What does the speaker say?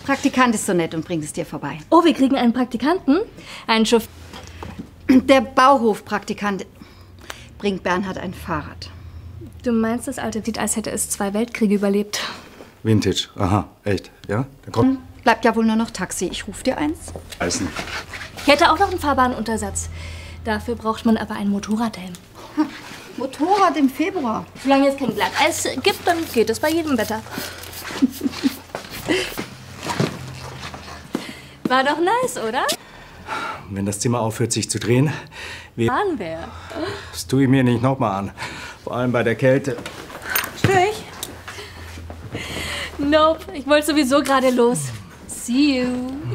Praktikant ist so nett und bringt es dir vorbei. Oh, wir kriegen einen Praktikanten? Einen Chauffeur. Der Bauhofpraktikant bringt Bernhard ein Fahrrad. Du meinst, das alte sieht, als hätte es 2 Weltkriege überlebt. Vintage, aha, echt, ja? Dann komm. Bleibt ja wohl nur noch Taxi. Ich rufe dir eins. Eisen. Ich hätte auch noch einen Fahrbahnuntersatz. Dafür braucht man aber einen Motorradhelm. Motorrad im Februar. Solange es kein Glatteis gibt, dann geht es bei jedem Wetter. War doch nice, oder? Wenn das Zimmer aufhört, sich zu drehen, Waren wir. das tue ich mir nicht nochmal an. Vor allem bei der Kälte. Störe ich? Nope, ich wollte sowieso gerade los. See you.